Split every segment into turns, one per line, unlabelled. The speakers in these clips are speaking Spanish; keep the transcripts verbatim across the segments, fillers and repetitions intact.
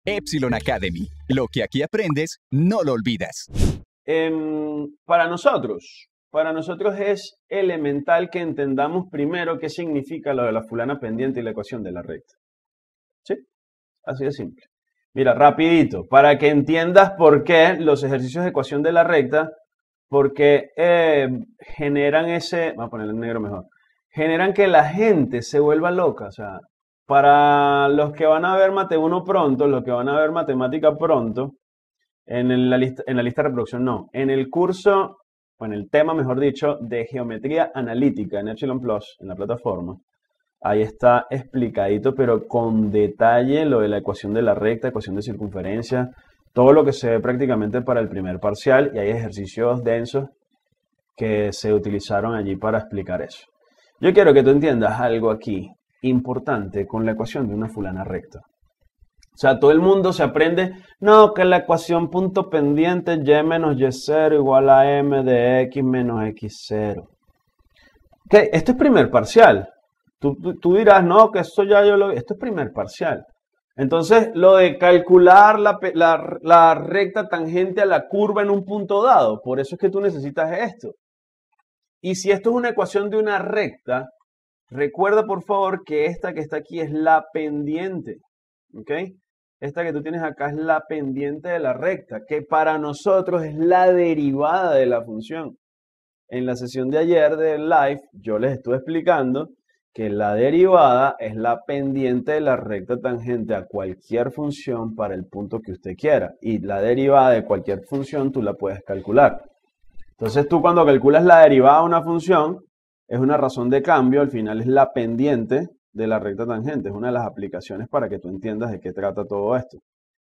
Epsilon Academy. Lo que aquí aprendes, no lo olvidas.
Eh, para nosotros, para nosotros es elemental que entendamos primero qué significa lo de la fulana pendiente y la ecuación de la recta. ¿Sí? Así de simple. Mira, rapidito, para que entiendas por qué los ejercicios de ecuación de la recta, porque eh, generan ese, vamos a ponerlo en negro mejor, generan que la gente se vuelva loca. O sea, para los que van a ver Mate uno pronto, los que van a ver matemática pronto, en el- la lista, en la lista de reproducción no, en el curso, o en el tema, mejor dicho, de geometría analítica en Epsilon Plus, en la plataforma, ahí está explicadito, pero con detalle, lo de la ecuación de la recta, ecuación de circunferencia, todo lo que se ve prácticamente para el primer parcial, y hay ejercicios densos que se utilizaron allí para explicar eso. Yo quiero que tú entiendas algo aquí importante con la ecuación de una fulana recta. O sea, todo el mundo se aprende, no, que la ecuación punto pendiente y menos y cero igual a m de x menos x cero. Ok, esto es primer parcial. Tú, tú, tú dirás, no, que eso ya yo lo vi. Esto es primer parcial. Entonces, lo de calcular la, la, la recta tangente a la curva en un punto dado, por eso es que tú necesitas esto. Y si esto es una ecuación de una recta, recuerda por favor que esta que está aquí es la pendiente. ¿Ok? Esta que tú tienes acá es la pendiente de la recta, que para nosotros es la derivada de la función. En la sesión de ayer del live, yo les estuve explicando que la derivada es la pendiente de la recta tangente a cualquier función para el punto que usted quiera. Y la derivada de cualquier función tú la puedes calcular. Entonces tú cuando calculas la derivada de una función, es una razón de cambio, al final es la pendiente de la recta tangente. Es una de las aplicaciones para que tú entiendas de qué trata todo esto.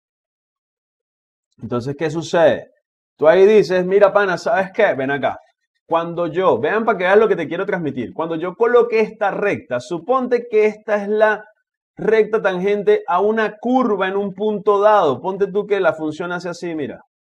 Entonces, ¿qué sucede? Tú ahí dices, mira pana, ¿sabes qué? Ven acá. Cuando yo, vean para que vean lo que te quiero transmitir. Cuando yo coloque esta recta, suponte que esta es la recta tangente a una curva en un punto dado. Ponte tú que la función hace así, mira.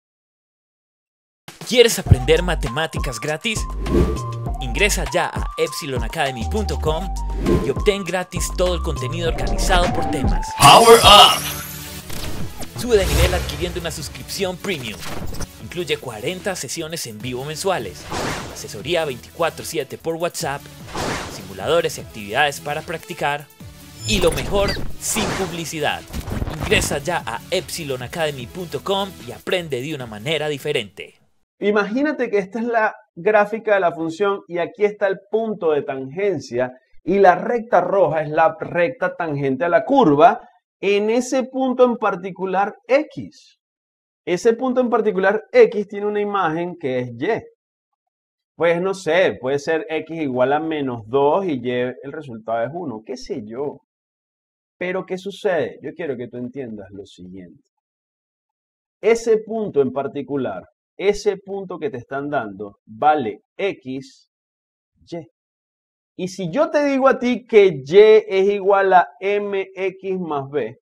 ¿Quieres aprender matemáticas gratis? Ingresa ya a epsilon academy punto com y obtén gratis todo el contenido organizado por temas.
Power Up!
Sube de nivel adquiriendo una suscripción premium. Incluye cuarenta sesiones en vivo mensuales, asesoría veinticuatro siete por WhatsApp, simuladores y actividades para practicar, y lo mejor, sin publicidad. Ingresa ya a epsilon academy punto com y aprende de una manera diferente.
Imagínate que esta es la gráfica de la función y aquí está el punto de tangencia y la recta roja es la recta tangente a la curva en ese punto en particular X. Ese punto en particular X tiene una imagen que es Y. Pues no sé, puede ser X igual a menos dos y Y el resultado es uno, qué sé yo. Pero ¿qué sucede? Yo quiero que tú entiendas lo siguiente. Ese punto en particular, ese punto que te están dando, vale X, Y. Y si yo te digo a ti que Y es igual a mx más b,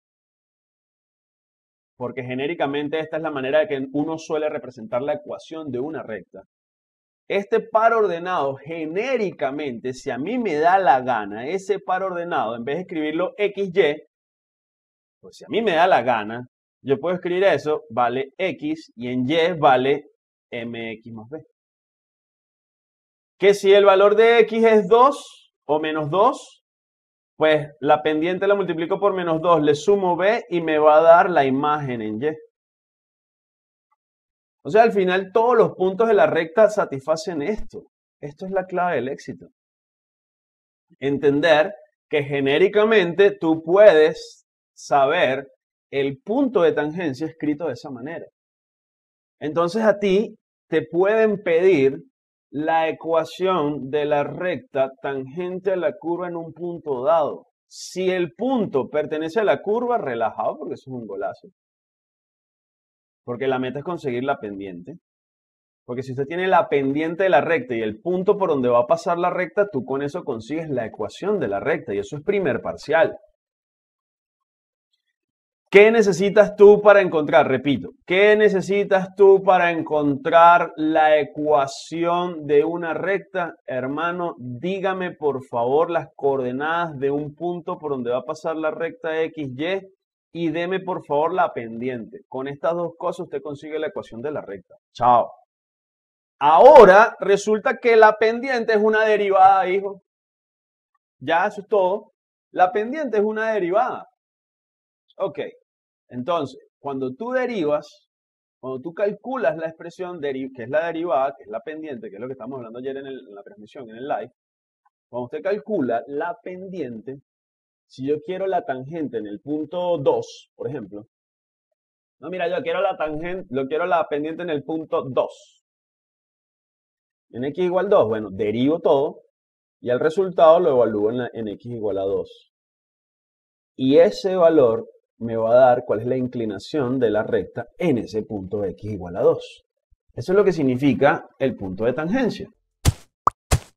porque genéricamente esta es la manera de que uno suele representar la ecuación de una recta. Este par ordenado, genéricamente, si a mí me da la gana, ese par ordenado, en vez de escribirlo X Y, pues si a mí me da la gana, yo puedo escribir eso, vale X, y en Y vale mx más b. Que si el valor de X es dos o menos dos, pues la pendiente la multiplico por menos dos, le sumo b y me va a dar la imagen en Y. O sea, al final todos los puntos de la recta satisfacen esto. Esto es la clave del éxito. Entender que genéricamente tú puedes saber el punto de tangencia escrito de esa manera. Entonces a ti te pueden pedir la ecuación de la recta tangente a la curva en un punto dado. Si el punto pertenece a la curva, relajado porque eso es un golazo. Porque la meta es conseguir la pendiente. Porque si usted tiene la pendiente de la recta y el punto por donde va a pasar la recta, tú con eso consigues la ecuación de la recta. Y eso es primer parcial. ¿Qué necesitas tú para encontrar? Repito, ¿qué necesitas tú para encontrar la ecuación de una recta? Hermano, dígame por favor las coordenadas de un punto por donde va a pasar la recta X Y y deme por favor la pendiente. Con estas dos cosas usted consigue la ecuación de la recta. Chao. Ahora resulta que la pendiente es una derivada, hijo. Ya, eso es todo. La pendiente es una derivada. Ok. Entonces, cuando tú derivas, cuando tú calculas la expresión que es la derivada, que es la pendiente, que es lo que estamos hablando ayer en, el, en la transmisión, en el live, cuando usted calcula la pendiente, si yo quiero la tangente en el punto dos, por ejemplo, no, mira, yo quiero la tangente, yo quiero la pendiente en el punto dos. En x igual dos, bueno, derivo todo y el resultado lo evalúo en, la, en x igual a dos. Y ese valor me va a dar cuál es la inclinación de la recta en ese punto x igual a dos. Eso es lo que significa el punto de tangencia.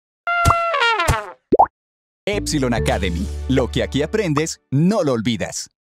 Epsilon Academy. Lo que aquí aprendes, no lo olvidas.